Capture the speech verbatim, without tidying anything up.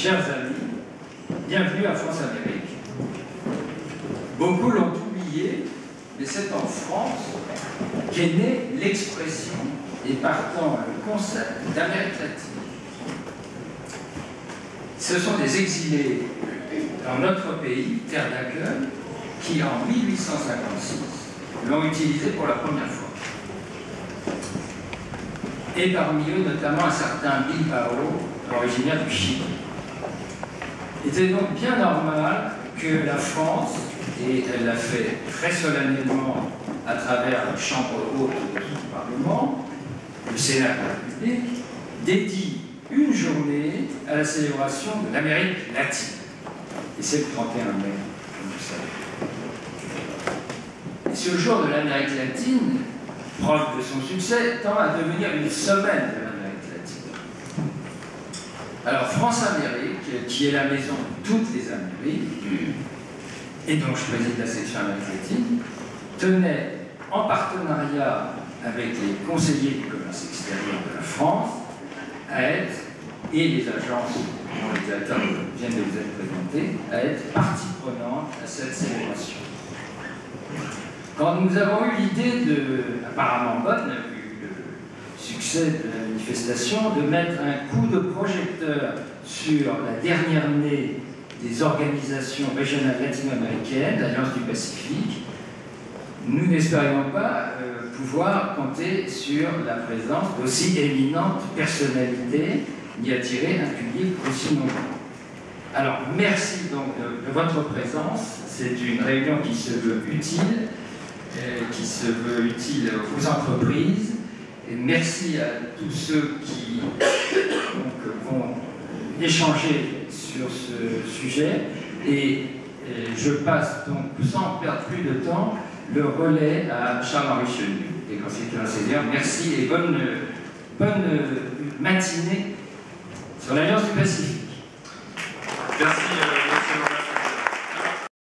chers amis, bienvenue à France Amérique. Beaucoup l'ont oublié, mais c'est en France qu'est née l'expression et partant le concept d'Amérique latine. Ce sont des exilés dans notre pays, terre d'accueil, qui en mille huit cent cinquante-six l'ont utilisé pour la première fois. Et parmi eux, notamment un certain Bilbao, originaire du Chili. Il était donc bien normal que la France, et elle l'a fait très solennellement à travers la Chambre haute de son Parlement, le Sénat de la République, dédie une journée à la célébration de l'Amérique latine. Et c'est le trente et un mai, comme vous savez. Et ce jour de l'Amérique latine, preuve de son succès, tend à devenir une semaine de l'Amérique latine. Alors France-Amérique, qui est la maison de toutes les Amériques, et dont je préside la section Amérique latine, tenait, en partenariat avec les conseillers du commerce extérieur de la France, à être, et les agences dont les directeurs viennent de vous être présentés, à être partie prenante à cette célébration. Quand nous avons eu l'idée, de, apparemment bonne, vu le succès de la manifestation, de mettre un coup de projecteur sur la dernière née des organisations régionales latino-américaines, l'Alliance du Pacifique, nous n'espérions pas euh, pouvoir compter sur la présence d'aussi éminentes personnalités, ni attirer un public aussi nombreux. Alors, merci donc de, de votre présence. C'est une réunion qui se veut utile, euh, qui se veut utile aux entreprises. Et merci à tous ceux qui donc, vont échanger sur ce sujet. Et, et je passe donc, sans perdre plus de temps, le relais à Charles-Henri Chenu, des conseillers enseignants. Merci et bonne, bonne matinée sur l'Alliance du Pacifique.